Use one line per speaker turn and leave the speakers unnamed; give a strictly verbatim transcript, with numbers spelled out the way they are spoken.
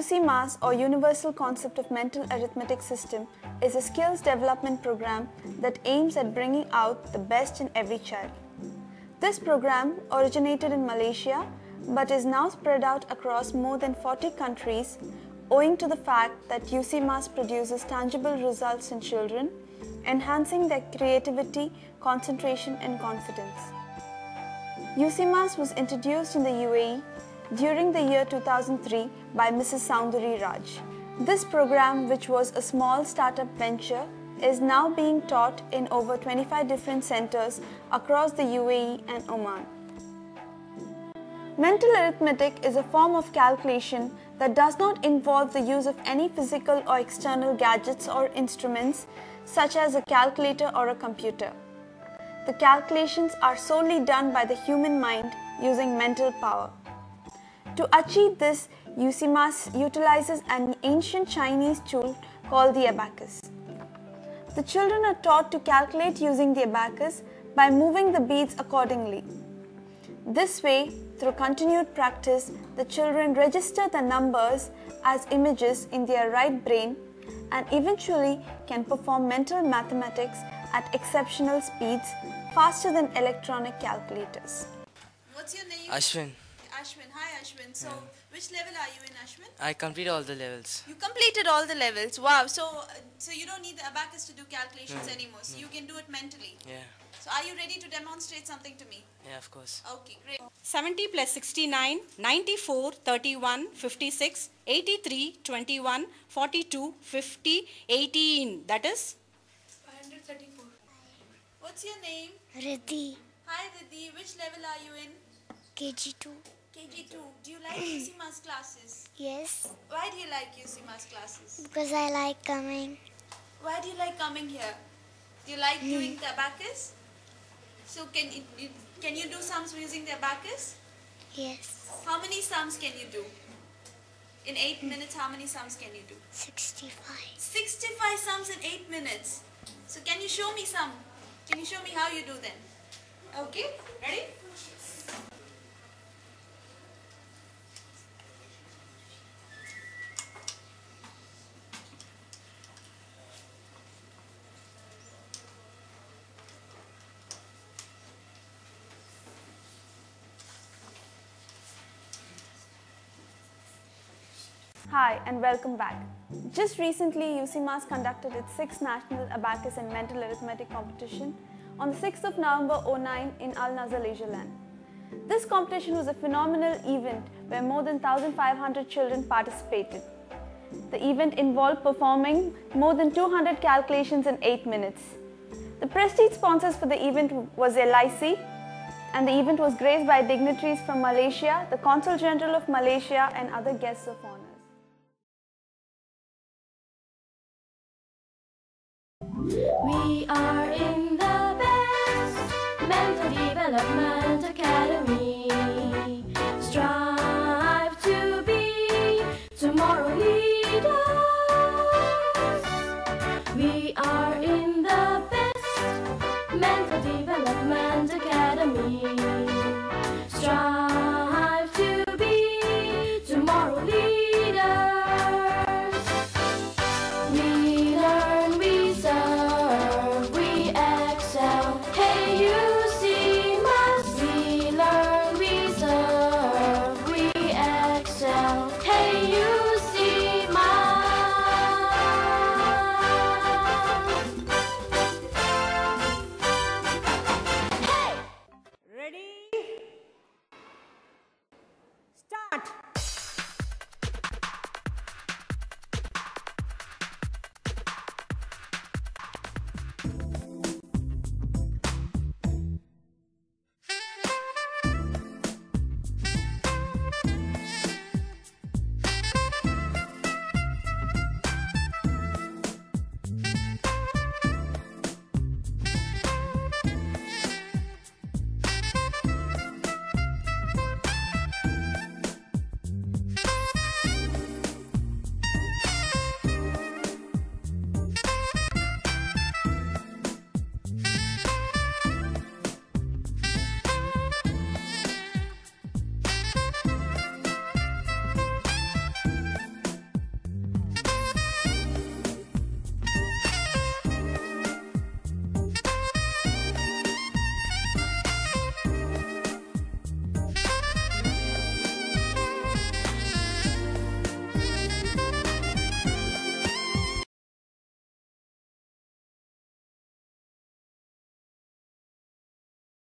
UCMAS, or Universal Concept of Mental Arithmetic System, is a skills development program that aims at bringing out the best in every child. This program originated in Malaysia but is now spread out across more than forty countries owing to the fact that UCMAS produces tangible results in children, enhancing their creativity, concentration and confidence. UCMAS was introduced in the U A E during the year two thousand three by Missus Soundari Raj. This program, which was a small startup venture, is now being taught in over twenty-five different centers across the U A E and Oman. Mental arithmetic is a form of calculation that does not involve the use of any physical or external gadgets or instruments such as a calculator or a computer. The calculations are solely done by the human mind using mental power. To achieve this, UCMAS utilizes an ancient Chinese tool called the abacus. The children are taught to calculate using the abacus by moving the beads accordingly. This way, through continued practice, the children register the numbers as images in their right brain and eventually can perform mental mathematics at exceptional speeds, faster than electronic calculators.
What's your name?
Ashwin.
Ashwin. Hi Ashwin. So,
Yeah.
which level are you in, Ashwin?
I completed all the levels.
You completed all the levels. Wow. So, uh, so you don't need the abacus to do calculations
No.
anymore. So
No.
you can do it mentally.
Yeah.
So are you ready to demonstrate something to me?
Yeah, of course.
Okay, great.
seventy plus sixty-nine, ninety-four, thirty-one, fifty-six, eighty-three, twenty-one, forty-two, fifty, eighteen. That is?
five hundred thirty-four. What's your name?
Riddhi,
Hi Riddhi. Which level are you in?
K G two.
K G two. Do you like UCMAS classes?
Yes,
Why do you like UCMAS classes?
because I like coming.
Why do you like coming here? Do you like doing the abacus? So can you, you can you do sums using the abacus?
Yes,
How many sums can you do? In eight minutes, how many sums can you do?
sixty-five.
sixty-five sums in eight minutes. So can you show me some? Can you show me how you do them? Okay, ready?
Hi and welcome back. Just recently, UCMAS conducted its sixth National Abacus and Mental Arithmetic Competition on the sixth of November oh nine in Al Nazar Leisureland. This competition was a phenomenal event where more than one thousand five hundred children participated. The event involved performing more than two hundred calculations in eight minutes. The prestige sponsors for the event was L I C, and the event was graced by dignitaries from Malaysia, the Consul General of Malaysia and other guests of honor.
We are in the best mental development academy.